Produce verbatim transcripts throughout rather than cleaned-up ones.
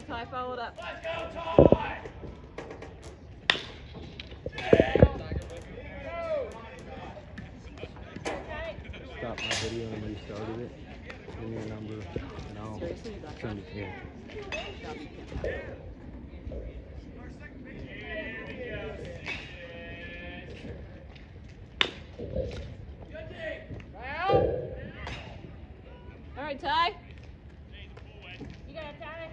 Ty, follow it up. Let's go, Ty! Stop my video and restarted it. Give me a number and I'll Seriously, you got send it to you. All right, Ty. You got it, Ty?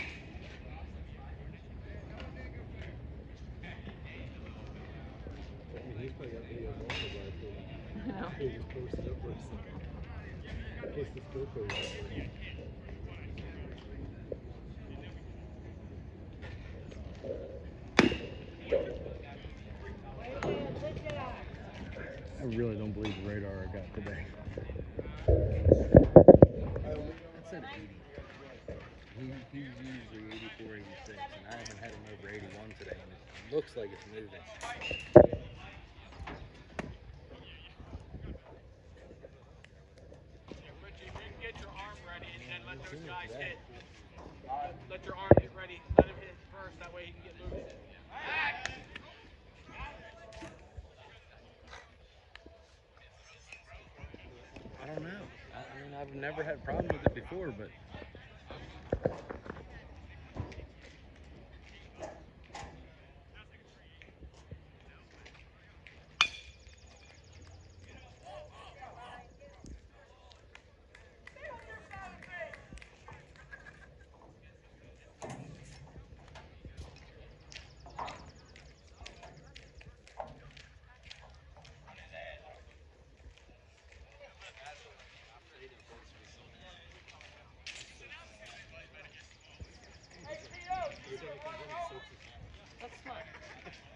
He's probably got videos all the I know. He just posted up for a second. In case the skill code is working. I really don't believe the radar I got today. It said eighty. He, he's usually eighty-four, eighty-six, and I haven't had him over eighty-one today, and it looks like it's moving. Richie, if you can get your arm ready and then let those guys hit. Let your arm get ready. Let him hit first. That way he can get moving. I don't know. I, I mean, I've never had a problem with it before, but That's fun.